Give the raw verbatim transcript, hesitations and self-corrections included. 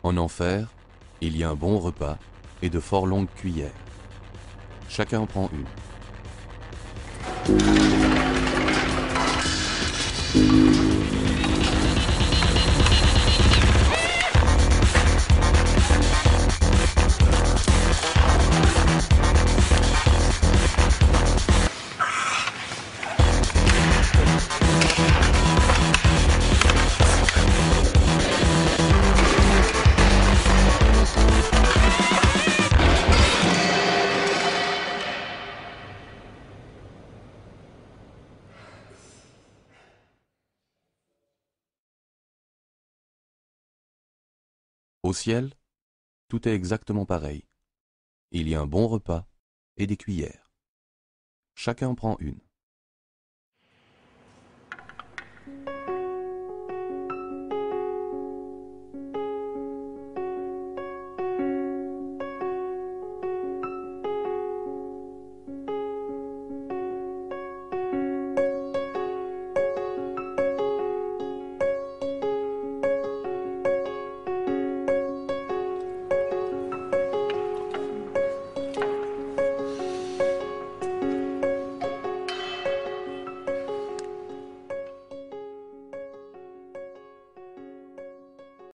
En enfer, il y a un bon repas et de fort longues cuillères. Chacun en prend une. Au ciel, tout est exactement pareil. Il y a un bon repas et des cuillères. Chacun en prend une.